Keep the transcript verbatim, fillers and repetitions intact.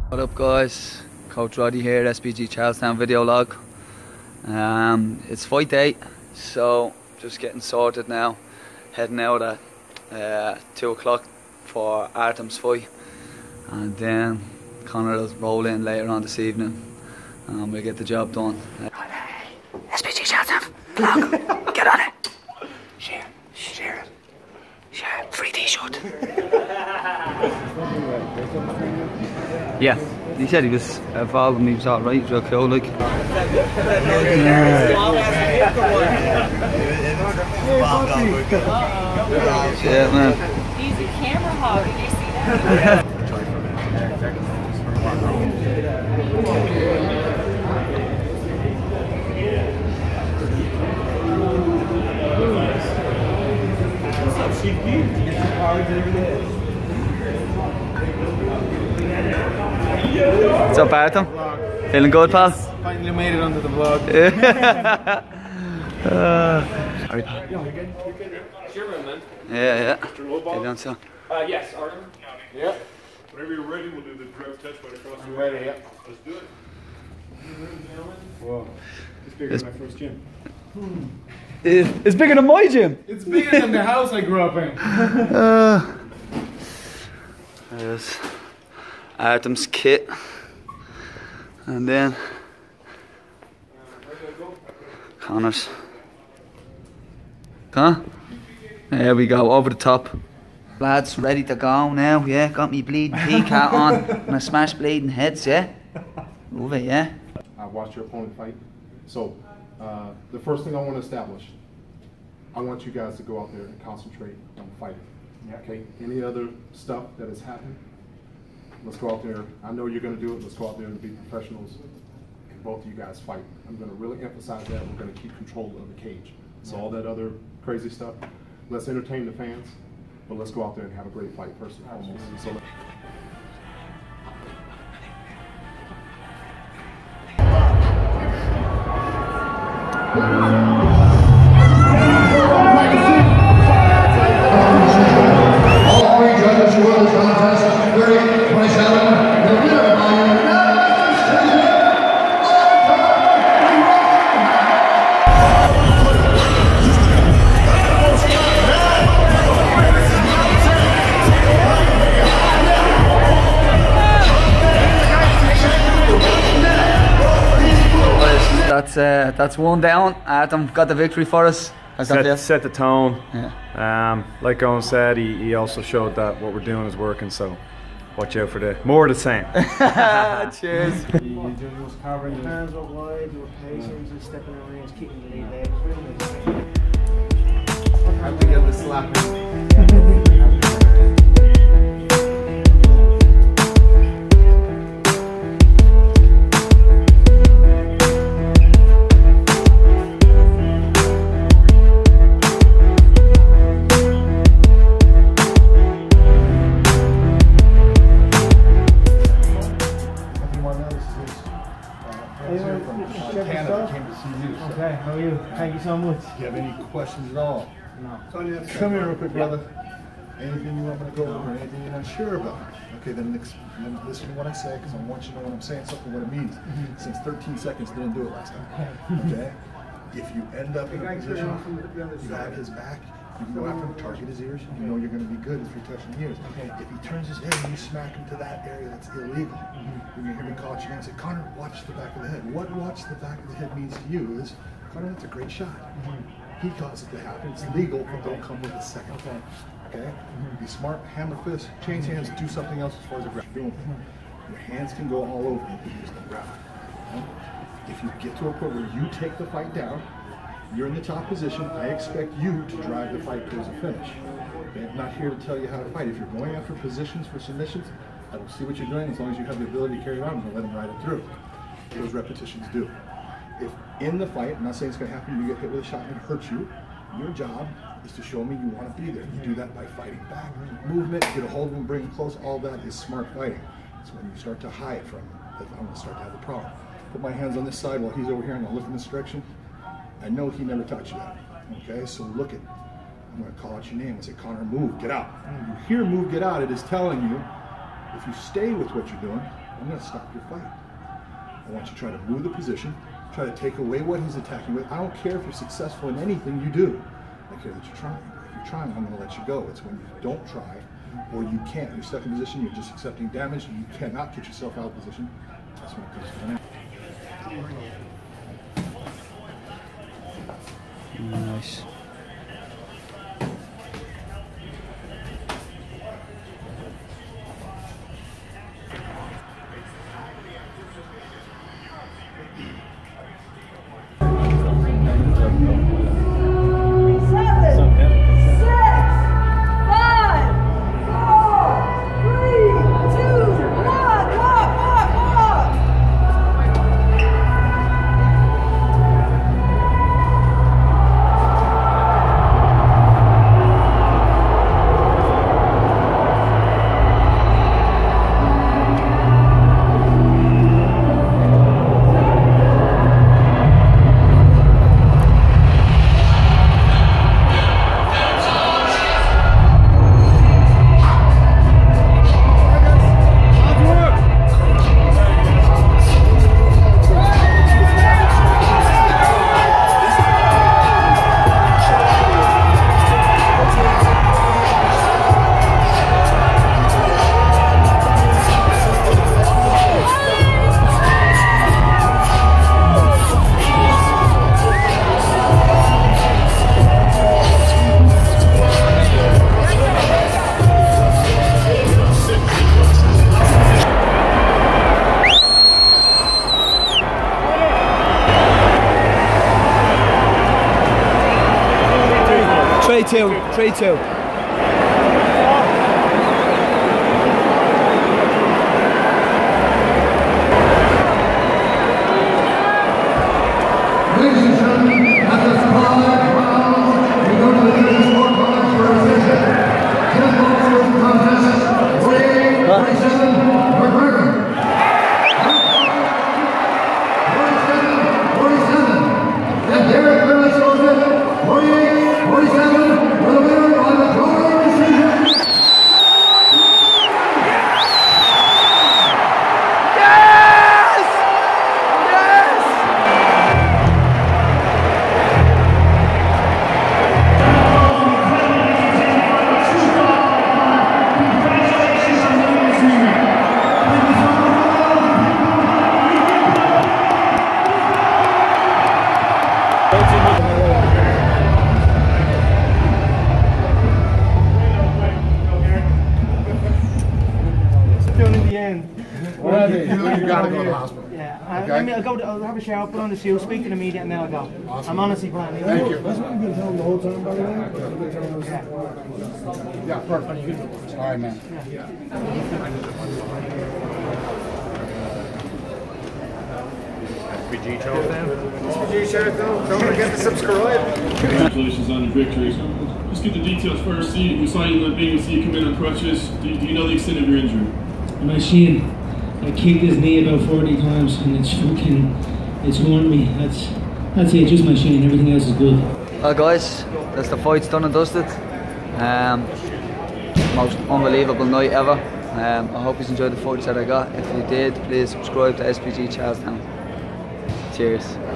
What up guys, Coach Roddy here, S B G Charlestown video log. Um, it's fight day, so just getting sorted now, heading out at uh, two o'clock for Artem's fight, and then Conor will roll in later on this evening and we'll get the job done. S B G Charlestown vlog, get on it! Share, share it, share it, free t-shirt. Yeah, he said he was uh, following me, he was alright, he was real cool, like. Yeah, man. He's a camera hog, did you see that? What's up, Sheepy? Get some cards every day. What's up, Artem? Feeling good, pal? Finally made it onto the vlog. uh, Sorry, pal. Yo, you're good? You're good? It's your room, man. Yeah, yeah. How you doing, son? Uh, yes, Artem. Yeah. Whenever you're ready, we'll do the drug test right across the I'm way. ready, yeah. Let's do it. Whoa. It's bigger than my first gym. It's bigger than my gym. It's bigger than the house I grew up in. Uh, there's Artem's kit. And then Conor's. Huh? There we go, over the top. Lads, ready to go now, yeah? Got me bleeding P-cat on and I smash bleeding heads, yeah? Move it, yeah? I watched your opponent fight. So, uh, the first thing I want to establish, I want you guys to go out there and concentrate on fighting. Yeah. Okay? Any other stuff that has happened, let's go out there. I know you're going to do it. Let's go out there and be professionals. And both of you guys fight. I'm going to really emphasize that. We're going to keep control of the cage. So all that other crazy stuff, let's entertain the fans, but let's go out there and have a great fight first and foremost. So, That's uh, that's one down. Artem got the victory for us. Set, set the tone. Yeah. Um, like Owen said, he, he also showed that what we're doing is working, so watch out for the more of the same. Cheers. You just covering your hands up wide, you were patient, just stepping in the range, keeping the lead legs. I have to get the slapping. Okay, how are you? Thank you so much. do you have any questions at all? No. Come here real quick, brother. Anything you want me to go over, anything you're not sure about? Okay, then, ex then listen to what I say, because I want you to know when I'm saying something, what it means. Mm-hmm. Since thirteen seconds didn't do it last time. Okay? If you end up in a position, you have his back, you can go after him, target his ears, you know you're going to be good if you're touching the ears. Okay. If he turns his head and you smack him to that area, that's illegal. Mm-hmm. You're going to hear me call at you and say, Conor, watch the back of the head. What watch the back of the head means to you is, Conor, that's a great shot. Mm-hmm. He caused it to happen. It's legal, but don't come with a second. Okay? Okay? Mm-hmm. Be smart, hammer fist, change hands, do something else as far as the grab. Mm-hmm. Your hands can go all over, you can use the grab. Okay? If you get to a point where you take the fight down, you're in the top position, I expect you to drive the fight towards a finish. Okay? I'm not here to tell you how to fight. If you're going after positions for submissions, I will see what you're doing. As long as you have the ability to carry it on, I'm going to let them ride it through. Those repetitions do. If in the fight, I'm not saying it's going to happen, you get hit with a shot and it hurts you, your job is to show me you want to be there. You do that by fighting back. Movement, get a hold of them, bring them close, all that is smart fighting. It's when you start to hide from them that I'm going to start to have the problem. Put my hands on this side while he's over here and I'll look in this direction. I know he never taught you that, okay? So look at, I'm gonna call out your name. I say, Conor, move, get out. When you hear move, get out, it is telling you, if you stay with what you're doing, I'm going to stop your fight. I want you to try to move the position, try to take away what he's attacking with. I don't care if you're successful in anything you do. I care that you're trying. If you're trying, I'm going to let you go. It's when you don't try, or you can't. You're stuck in position, you're just accepting damage, and you cannot get yourself out of position. That's when it goes for now. Nice. three two, three two. Ladies and gentlemen, at this five rounds, we go to the judges' scorecards for a decision. Ten boxers contest, forty-eight forty-seven, McGregor. forty-seven forty-seven, and Derek Lewis goes in, forty-eight forty-seven, for the winner by the majority decision. You gotta go to the hospital. Yeah, I, Okay. I mean, I'll go to, I'll have a shower, put on the shoes, speak to the media, and then I'll go. Awesome. I'm honestly planning. Thank you. That's what you've been telling the whole time, by the way. Yeah, perfect. All right, man. S P G Charleston. S P G Charleston, don't forget to subscribe. Congratulations on your victory. So let's get the details first. See, we saw you in the video, see you come in on crutches. Do, do you know the extent of your injury? My shin, I kicked his knee about forty times and it's fucking, it's worn me. That's, that's it, just my shin, everything else is good. Well guys, that's the fight's done and dusted. Um, most unbelievable night ever. Um, I hope you enjoyed the footage that I got. If you did, please subscribe to S P G Charlestown. Cheers.